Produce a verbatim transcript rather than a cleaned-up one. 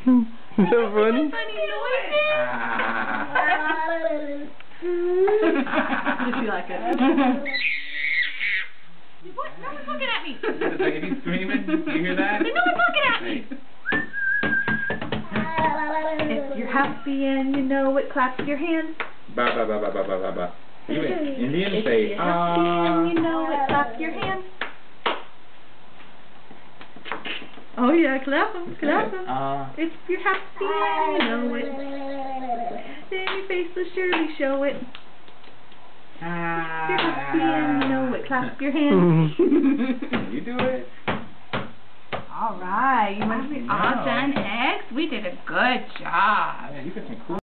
Is that funny? Funny noises. Does she like it? What? No one's looking at me. Is the baby screaming? Do you hear that? No one's looking at me. If you're happy and you know it, clap your hands. Ba ba ba ba ba ba ba ba. Even Indians say, If you're happy and you know it, clap your hands. Oh yeah, clap them, clap them. Uh, If you're happy and you know it, then your face will surely show it. If you're happy and you know it, clap your hands. you do it. All right. You want to be No. on Gen X? We did a good job. Yeah, you got some cool.